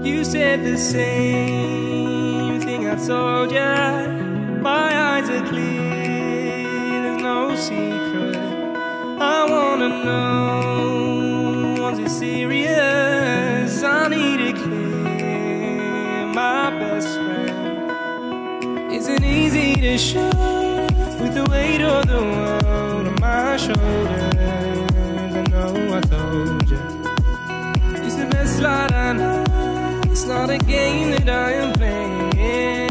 You said the same thing I told ya. My eyes are clear, there's no secret. I wanna know, was it serious? I need it clear, my best friend. Isn't easy to show with the weight of the world on my shoulders. I know I told you, it's the best light I know. It's not a game that I am playing.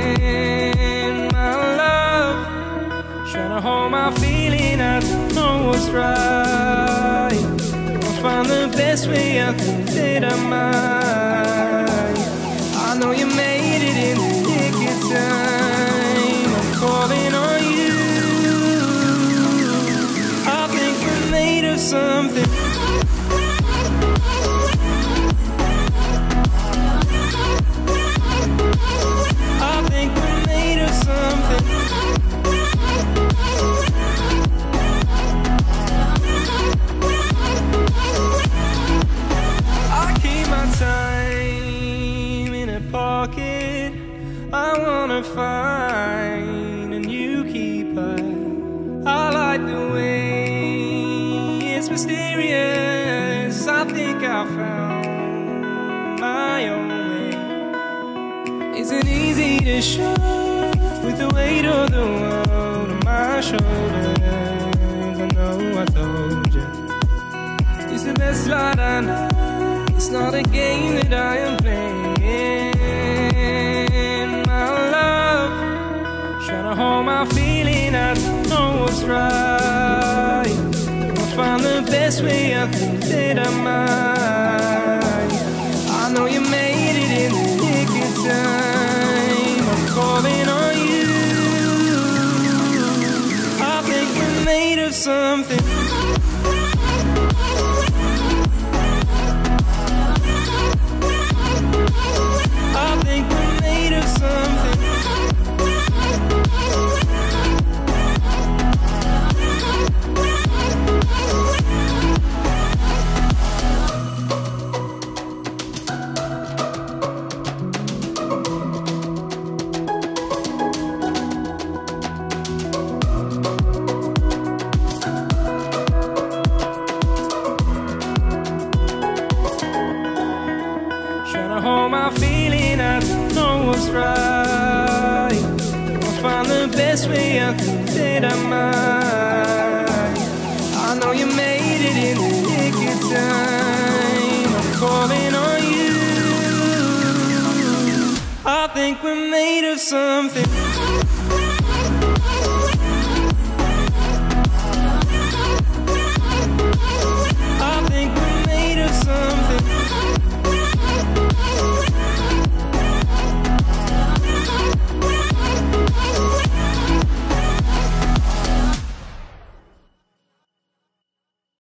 My love, trying to hold my feeling, I don't know what's right. I'll find the best way, I think that I might. I know you made it in the nick of time. I'm calling on you. I think we're made of something. I wanna find a new keeper. I like the way it's mysterious. I think I found my own way. Isn't easy to show with the weight of the world on my shoulders. I know I told you, it's the best light I know. It's not a game that I am playing. Hold my feeling, I don't know what's right. I'll find the best way, I think that I might. I know you made it in the nick of time. I'm calling on you. I think we're made of something. I think we're made of something. Hold my feeling, I don't know what's right. I'll find the best way, I think that I might. I know you made it in the nick of time. I'm calling on you. I think we're made of something.